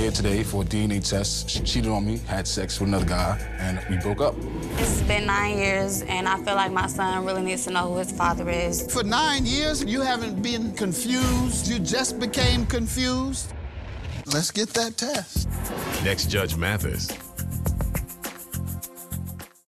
here today for a DNA test. She cheated on me, had sex with another guy, and we broke up. It's been 9 years, and I feel like my son really needs to know who his father is. For 9 years, you haven't been confused. You just became confused. Let's get that test. Next, Judge Mathis